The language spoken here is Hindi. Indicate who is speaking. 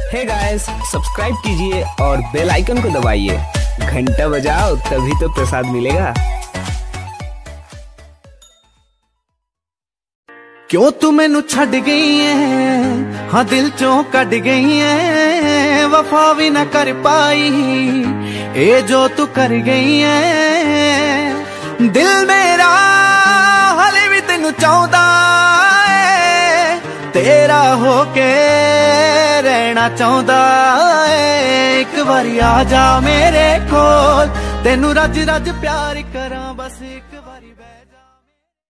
Speaker 1: हे गाइस, सब्सक्राइब कीजिए और बेल आइकन को दबाइए। घंटा बजाओ तभी तो प्रसाद मिलेगा।
Speaker 2: क्यों तू मैनू छड़ गई है, हाँ दिल चों कट गई है, वफा भी ना कर पाई ए जो तू कर गई है। दिल मेरा हाले भी तेनू चाहता है, तेरा होके रहना चाहता है। एक बारी आ जा मेरे कोल, तेनू रज रज प्यार कर